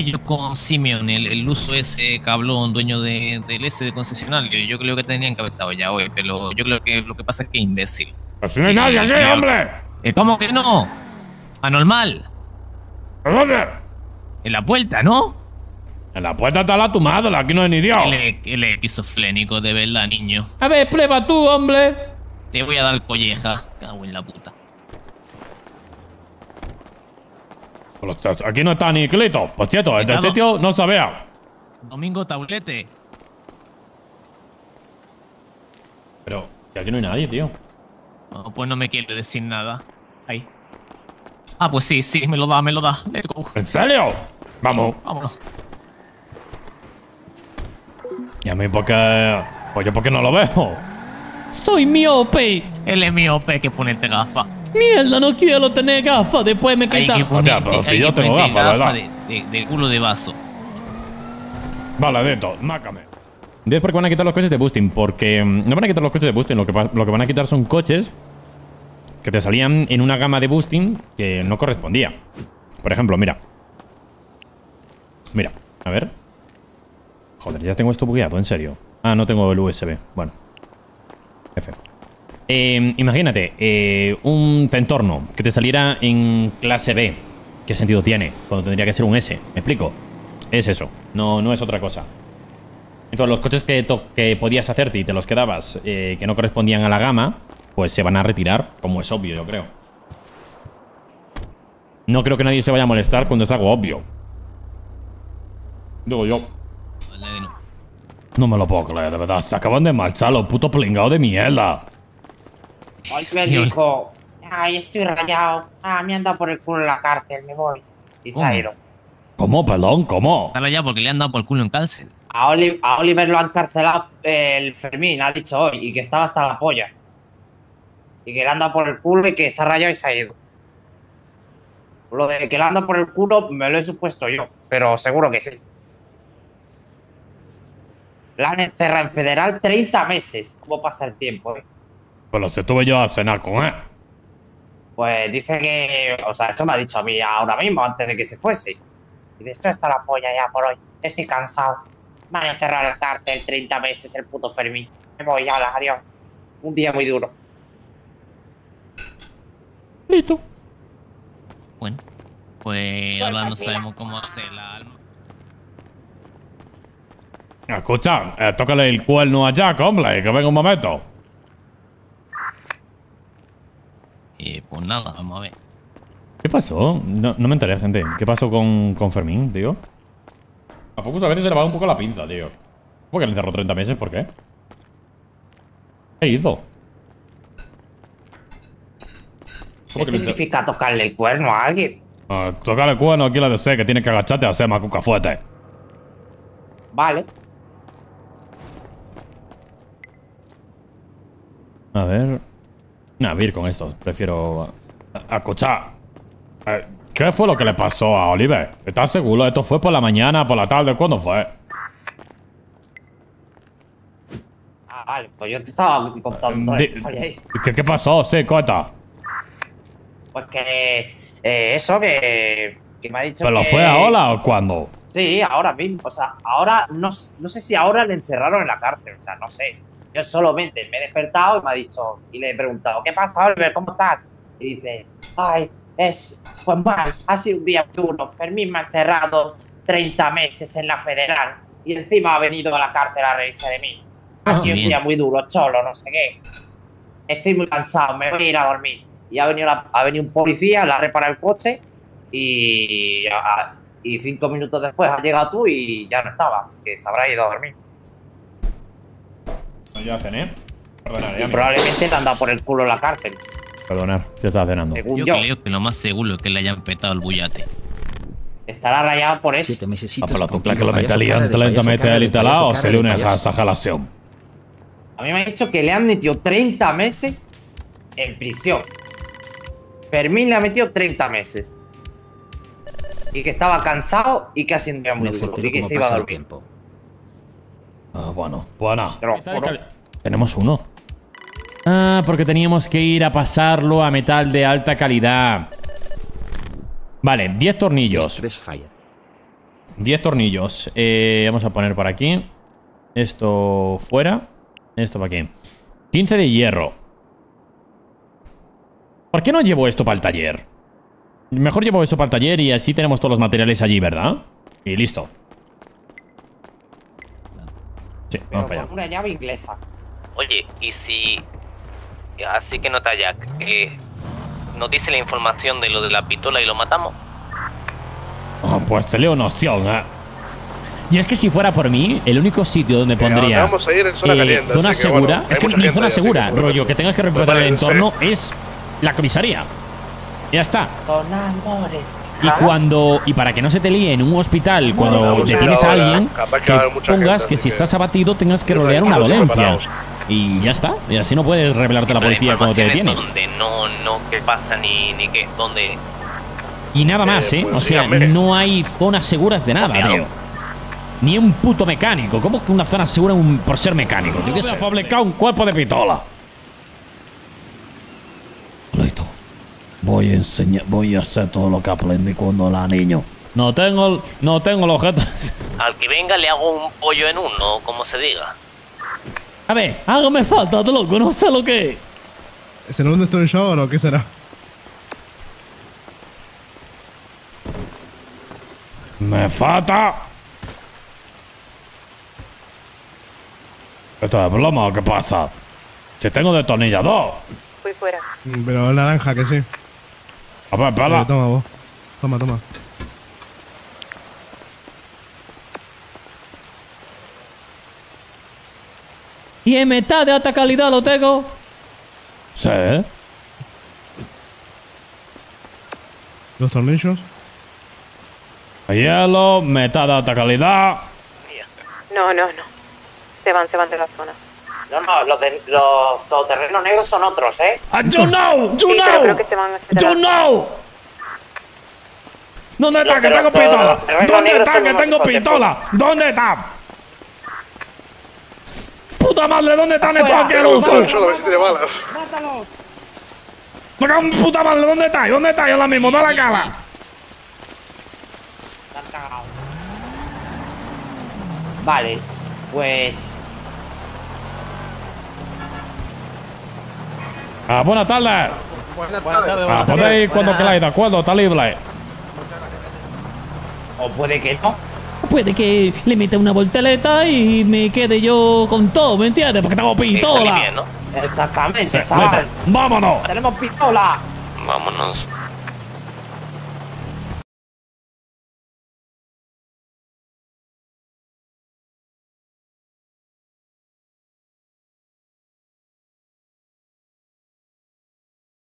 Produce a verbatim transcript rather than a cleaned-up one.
yo con Simeon, el, el uso ese cablón, dueño de, del S de concesionario. Yo creo que tenían que haber estado ya hoy, pero yo creo que lo que pasa es que es imbécil. ¡Así no hay nadie aquí, hombre! ¿Cómo que no? Anormal. ¿A dónde? En la puerta, ¿no? En la puerta está la tu madre, aquí no hay ni Dios. Él es, él es esquizofrénico, de verdad, niño. A ver, prueba tú, hombre. Te voy a dar colleja. Cago en la puta. Aquí no está ni Clito. Por cierto, este sitio no se vea. Domingo Taulete. Pero, que aquí no hay nadie, tío. No, pues no me quiere decir nada. Ahí. Ah, pues sí, sí, me lo da, me lo da. Let's go. ¿En serio? Vamos. Vámonos. ¿Y a mí por qué? Pues yo por qué no lo veo. Soy miope. Él es miope, que ponerte gafas. Mierda, no quiero tener gafas. Después me quita. Hay que ponerte, pero si hay yo que tengo ponerte gafas, gafa ¿verdad? de, de, de culo de vaso. Vale, Deto, mácame. diez porque van a quitar los coches de boosting. Porque mm, no van a quitar los coches de boosting. Lo que, lo que van a quitar son coches que te salían en una gama de boosting que no correspondía. Por ejemplo, mira. Mira, a ver. Joder, ya tengo esto bugueado, en serio. Ah, no tengo el U S B. Bueno. F. Eh, imagínate, eh, un Centorno que te saliera en clase B. ¿Qué sentido tiene? Cuando tendría que ser un S. ¿Me explico? Es eso, no, no es otra cosa. Entonces los coches que, que podías hacerte y te los quedabas eh, que no correspondían a la gama, pues se van a retirar, como es obvio, yo creo. No creo que nadie se vaya a molestar cuando es algo obvio. Digo yo. No me lo puedo creer, de verdad. Se acaban de marchar los putos plingados de mierda. Hoy me dijo, ay, estoy rayado. Ah, me han dado por el culo en la cárcel, me voy. Y se ha ido. ¿Cómo? Perdón, ¿cómo? Está rayado porque le han dado por el culo en cárcel. A, Oli a Oliver lo han encarcelado el Fermín, ha dicho hoy, y que estaba hasta la polla. Y que le han dado por el culo y que se ha rayado y se ha ido. Lo de que le han dado por el culo me lo he supuesto yo, pero seguro que sí. La han encerrado en federal treinta meses. ¿Cómo pasa el tiempo, eh? Pues los estuve yo a cenar con él. Pues dice que... O sea, eso me ha dicho a mí ahora mismo, antes de que se fuese. Y dice, esto está la polla ya por hoy. Estoy cansado. Me han encerrado en la cárcel treinta meses el puto Fermín. Me voy, ya, adiós. Un día muy duro. Listo. Bueno, pues ahora no sabemos cómo hacer la alma. Escucha, eh, tócale el cuerno a Jack, hombre, que venga un momento. Y pues nada, vamos a ver. ¿Qué pasó? No, no me enteré, gente. ¿Qué pasó con, con Fermín, tío? A Focus a veces se le va un poco la pinza, tío. ¿Cómo que le encerró treinta meses? ¿Por qué? ¿Qué hizo? ¿Qué significa tocarle el cuerno a alguien? Uh, tocarle el cuerno quiere decir que tienes que agacharte a hacer macuca fuerte. Vale. A ver... A ver con esto. Prefiero... Escuchar. Eh, ¿Qué fue lo que le pasó a Oliver? ¿Estás seguro? ¿Esto fue por la mañana, por la tarde? ¿Cuándo fue? Ah, vale. Pues yo te estaba contando toda la historia ahí. ¿Qué, ¿Qué pasó? Sí, corta. Pues que... Eh, eso que... Que me ha dicho ¿Pero que... fue ahora o cuándo? Sí, ahora mismo. O sea, ahora... No, no sé si ahora le encerraron en la cárcel. O sea, no sé. Yo solamente me he despertado y me ha dicho... Y le he preguntado, ¿qué pasa, Oliver? ¿Cómo estás? Y dice... Ay... Es, pues mal, ha sido un día duro. Fermín me ha encerrado treinta meses en la federal y encima ha venido a la cárcel a reírse de mí. Ha Ah, sido bien. un día muy duro, cholo, no sé qué. Estoy muy cansado, me voy a ir a dormir. Y ha venido, la, ha venido un policía, le ha reparado el coche y, a, y cinco minutos después has llegado tú y ya no estabas, así que se habrá ido a dormir. Ya cené. Perdonar, Y probablemente te han dado por el culo en la cárcel. Perdonar, ya estaba cenando. Según Yo, yo. creo que lo más seguro es que le hayan petado el bullate. Estará rayado por eso. Siete mesecitos Ah, pero tú con crees que lo payaso mete cara de lentamente payaso, mete cara el de instalado o payaso, se le cara une de a payaso. esa jalación. A mí me ha dicho que le han metido treinta meses en prisión. Fermín le ha metido treinta meses. Y que estaba cansado y que ha sido un día muy No se duro. enteró Y que cómo se iba a pasa el dormir. tiempo. Ah, bueno, bueno. Te lo juro. Tenemos uno. Ah, porque teníamos que ir a pasarlo a metal de alta calidad. Vale, diez tornillos. Tres falla. diez tornillos. Eh, vamos a poner por aquí. Esto fuera. Esto para aquí. quince de hierro. ¿Por qué no llevo esto para el taller? Mejor llevo eso para el taller y así tenemos todos los materiales allí, ¿verdad? Y listo. Sí, Pero vamos para con allá. una llave inglesa. Oye, y si... Así que nota Jack, eh, ¿nos dice la información de lo de la pistola y lo matamos? Oh, pues sería una opción, ¿eh? Y es que si fuera por mí, el único sitio donde pondría vamos a ir en zona eh, caliente, zona así que, segura, bueno, es hay que mucha ni gente zona ahí, así segura, que, por rollo, ejemplo, que tengas que pues respetar el vale, entorno, es la comisaría. Ya está. Son amores. Y cuando y para que no se te líe en un hospital cuando Vamos a ir detienes a ahora, alguien, capaz que que va a haber mucha pongas gente, que así si que- estás abatido tengas que Yo rodear tranquilo, una estoy dolencia. preparados. Y ya está. Y así no puedes revelarte a la Pero policía cuando te información detiene. es ¿Dónde? No, no, ¿qué pasa? Ni, ni qué, ¿dónde? Y nada más, Eh, ¿eh? pues O sea, díganme. no hay zonas seguras de nada, Copiado. tío. Ni un puto mecánico. ¿Cómo que una zona segura un- por ser mecánico? Yo qué sé. fabricar un cuerpo de pistola. Listo. Voy a enseñar, voy a hacer todo lo que aprendí cuando era niño. No tengo, no tengo el objeto. Al que venga le hago un pollo en uno, como se diga. A ver, algo me falta, de loco, no sé lo que es. ¿Será un Stone Shower o qué será? Me falta. ¿Esto es broma o qué pasa? Si tengo destornillador. Fui fuera. Mm, Pero naranja, que sí. A ver, Eh, espera. toma vos. Toma, toma. Y en mitad de alta calidad lo tengo. Sí. Los tornillos. Hielo, metal de alta calidad. No, no, no. Se van, se van de la zona. No, no, los, de, los todoterrenos negros son otros, ¿eh? Ah, you know, you Sí, pero know, creo que se van a you know. ¿Dónde está? Los Que de tengo los- pistola. los terrenos ¿Dónde negros está? son Que unos tengo hijos de pistola. ¿Dónde está? Puta madre, ¿dónde están estos Fuera. Solo, asquerosos? solo, a ver si tiene balas. Me cago en puta madre, ¿dónde estáis? ¿Dónde estáis ahora mismo? Da la cara. Están cagados. Vale, pues. Ah, buenas tardes. Buenas tardes. Ah, podéis cuando queráis, ¿de acuerdo? Está libre. O puede que no. Puede que le meta una voltereta y me quede yo con todo, ¿me entiendes? Porque tengo Sí, salí pistola. bien, ¿no? Exactamente, Sí, chaval. vete. ¡Vámonos! Tenemos pistola. Vámonos.